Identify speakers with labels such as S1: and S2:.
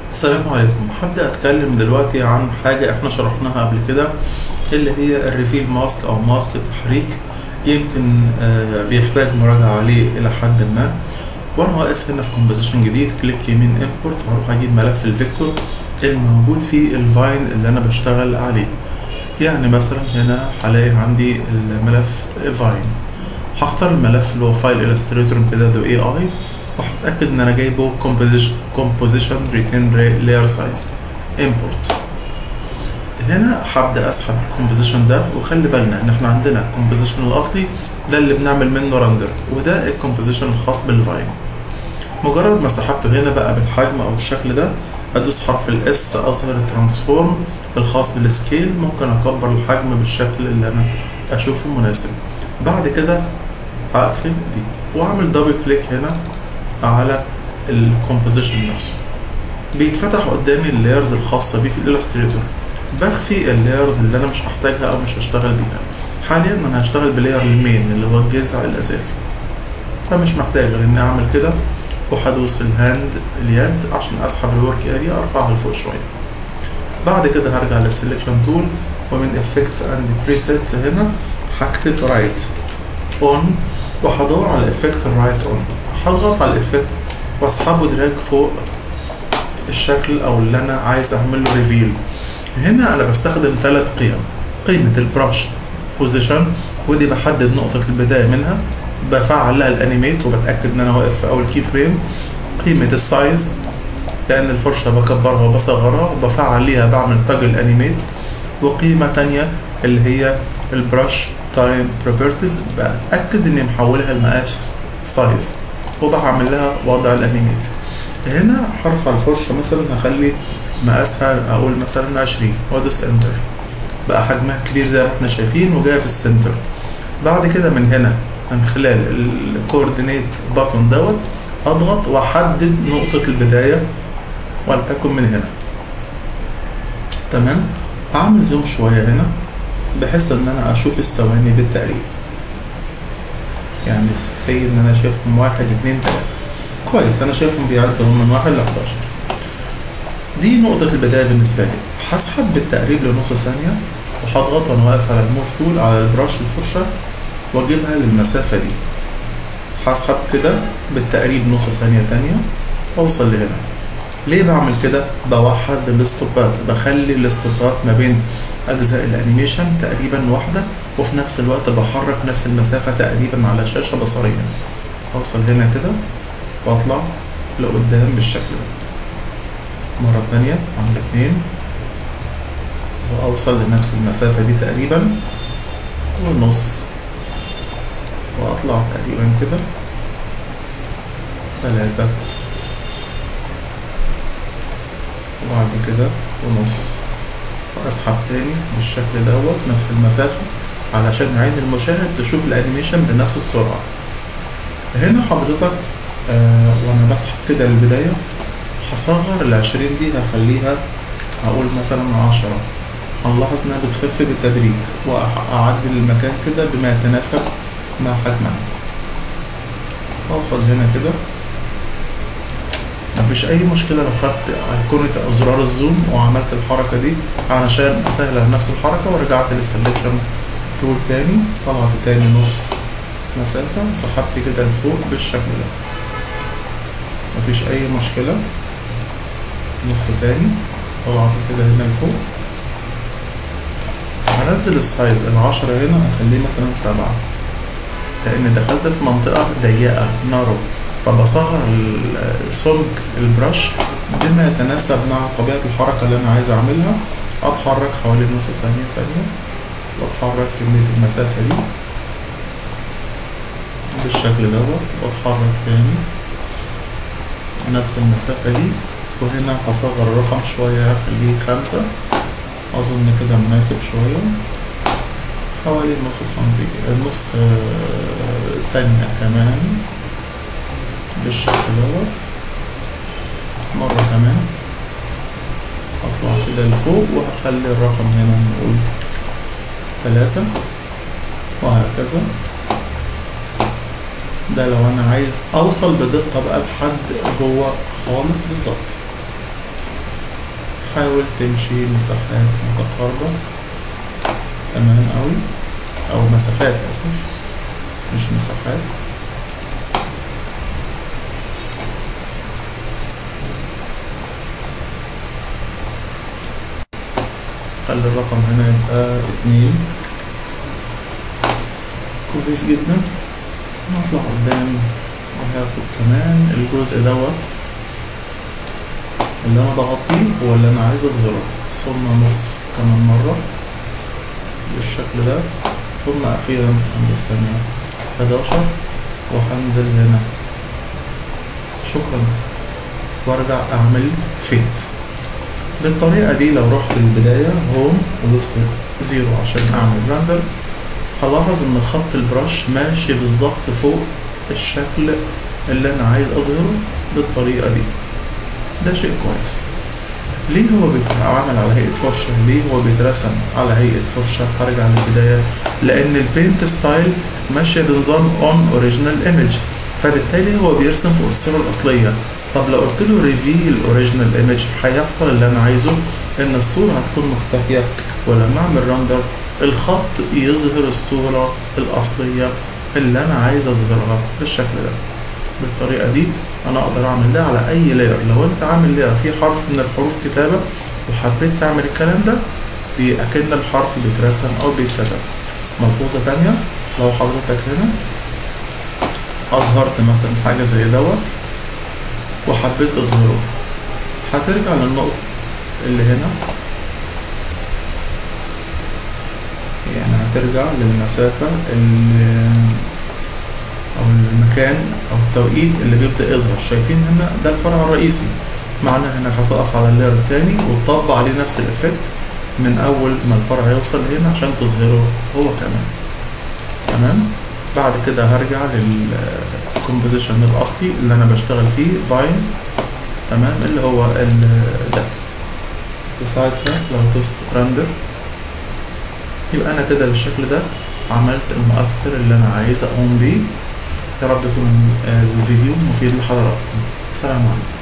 S1: السلام عليكم. هبدأ أتكلم دلوقتي عن حاجة إحنا شرحناها قبل كده، اللي هي الريفيل ماسك أو ماسك التحريك. يمكن بيحتاج مراجعة عليه إلى حد ما. وأنا واقف هنا في كومبوزيشن جديد، كليك يمين امبورت، هروح أجيب ملف الفيكتور الموجود فيه الفاين اللي أنا بشتغل عليه. يعني مثلا هنا هلاقي عندي الملف فاين، هختار الملف اللي هو فايل الستريتور امتداده اي اي، وهتأكد ان انا جايبه composition retain layer size import. هنا هبدأ اسحب الكومبوزيشن ده، وخلي بالنا ان احنا عندنا الكومبوزيشن الاصلي ده اللي بنعمل منه رندر، وده الكومبوزيشن الخاص بالفاين. مجرد ما سحبته هنا بقى بالحجم او الشكل ده، ادوس حرف الاس اظهر الترانسفورم الخاص بالسكيل. ممكن اكبر الحجم بالشكل اللي انا اشوفه مناسب. بعد كده هقفل دي واعمل دبل كليك هنا على الكومبوزيشن نفسه، بيتفتح قدامي اللايرز الخاصة بيه في الالستريتور. بخفي اللايرز اللي انا مش هحتاجها او مش هشتغل بيها. حاليا انا هشتغل بلاير المين اللي هو الجذع الاساسي، فمش محتاج غير اني اعمل كده، وهدوس اليد عشان اسحب الورك اريا ارفعها لفوق شويه. بعد كده هرجع للسلكشن تول، ومن افكتس اند بريسيتس هنا هكتب رايت اون، وهدور على افكت الرايت اون. هضغط على الافكت واسحبه دراج فوق الشكل او اللي انا عايز اعمل له ريفيل. هنا انا بستخدم 3 قيم: قيمه البرش بوزيشن، ودي بحدد نقطه البدايه منها، بفعل لها الانيميت وبتاكد ان انا واقف في اول كي فريم. قيمه السايز، لان الفرشه بكبرها وبصغرها وبفعل ليها بعمل تاج الانيميت. وقيمه تانية اللي هي البرش تايم بروبرتيز، بتاكد اني محولها لمقاس سايز وبعمل لها وضع الانيميت. هنا هرفع الفرشه مثلا هخلي مقاسها اقول مثلا 20 وادوس انتر، بقى حجمها كبير زي ما احنا شايفين وجايه في السنتر. بعد كده من هنا من خلال الكوردينيت باتون دوت اضغط واحدد نقطه البدايه ولتكن من هنا. تمام. هعمل زوم شويه هنا بحيث ان انا اشوف الثواني بالتقريب، يعني سي ان انا شايفهم 1 2 3. كويس، انا شايفهم بيعدوا من 1 ل 11. دي نقطة البداية بالنسبة لي. هسحب بالتقريب لنص ثانية، وهضغط وانا واقف على الموف تول على البراش الفرشة واجيبها للمسافة دي. هسحب كده بالتقريب نص ثانية تانية اوصل لهنا. ليه بعمل كده؟ بوحد الاستوبات، بخلي الاستوبات ما بين اجزاء الانيميشن تقريبا واحدة، وفي نفس الوقت بحرك نفس المسافة تقريبا على شاشة بصرية. اوصل هنا كده واطلع لقدام بالشكل ده. مرة تانية عند 2 واوصل لنفس المسافة دي تقريبا ونص، واطلع تقريبا كده 3، وبعد كده ونص، واسحب تاني بالشكل دوت نفس المسافة علشان عين المشاهد تشوف الانيميشن بنفس السرعة. هنا حضرتك وانا بسحب كده للبداية هصغر ال20 دي، هخليها هقول مثلا 10. هنلاحظ انها بتخف بالتدريج، واعدل المكان كده بما يتناسب مع حجمها. اوصل هنا كده، مفيش اي مشكلة لو خدت ايقونة او زرار الزوم وعملت الحركة دي علشان اسهل على نفس الحركة، ورجعت للسلكشن تول تاني، طلعت تاني نص مسافة وسحبت كده لفوق بالشكل ده. مفيش اي مشكلة. نص تاني، طلعت كده هنا لفوق. هنزل السايز 10 هنا اخليه مثلا 7، لان دخلت في منطقة ضيقة نارو، فبصغر سمك البرش بما يتناسب مع طبيعة الحركة اللي انا عايز اعملها. اتحرك حوالي نص ثانية ثانية، واتحرك كمية المسافة دي بالشكل دوت، واتحرك تاني نفس المسافة دي. وهنا هصغر الرقم شوية هخليه 5، أظن كده مناسب شوية، حوالي نص سنتي، نص ثانية كمان بالشكل دوت. مرة كمان أطلع كده لفوق وهخلي الرقم هنا نقول 3، وهكذا. ده لو أنا عايز أوصل بدقة بقى لحد جوه خالص بالظبط. حاول تمشي مساحات متقاربة تمام قوي، او مسافات اسف مش مساحات. خلي الرقم هنا يبقى 2. كويس جدا. نطلع قدام وهاخد كمان الجزء دوت اللي انا بغطيه هو اللي انا عايز اصغره، ثم نص كمان مرة بالشكل ده، ثم اخيرا عند الثانية 11 وهنزل هنا. شكرا. وارجع اعمل فيت. بالطريقة دي لو رحت البداية هوم ودوست 0 عشان اعمل رندر، هلاحظ ان خط البرش ماشي بالظبط فوق الشكل اللي انا عايز اظهره بالطريقة دي. ده شيء كويس. ليه هو بيتعامل على هيئة فرشة؟ ليه هو بيترسم على هيئة فرشة؟ هرجع للبداية. لان البينت ستايل ماشية بنظام اون اوريجينال ايمج، فبالتالي هو بيرسم فوق الصورة الاصلية. طب لو قلت له ريفيل اوريجينال ايمج هيحصل اللي انا عايزه، ان الصورة هتكون مختفية، ولما اعمل رندر الخط يظهر الصورة الاصلية اللي انا عايز اظهرها بالشكل ده. بالطريقة دي انا اقدر اعمل ده على اي لاير. لو انت عامل لاير فيه حرف من الحروف كتابة وحبيت تعمل الكلام ده، اكن الحرف بيترسم او بيتكتب. ملحوظة تانية، لو حضرتك هنا اظهرت مثلا حاجة زي دوت وحبيت تظهره، هترجع للنقطة اللي هنا، يعني هترجع للمسافة او المكان او التوقيت اللي بيبدأ يظهر. شايفين هنا ده الفرع الرئيسي، معناه انك هتقف على اللاير التاني وتطبق عليه نفس الافكت من اول ما الفرع يوصل هنا عشان تظهره هو كمان. تمام. بعد كده هرجع للكومبوزيشن الاصلي اللي انا بشتغل فيه فاين، تمام، اللي هو ده. وساعتها لو دوست رندر يبقى انا كده بالشكل ده عملت المؤثر اللي انا عايز اقوم بيه. يا رب يكون الفيديو مفيد لحضراتكم. السلام عليكم.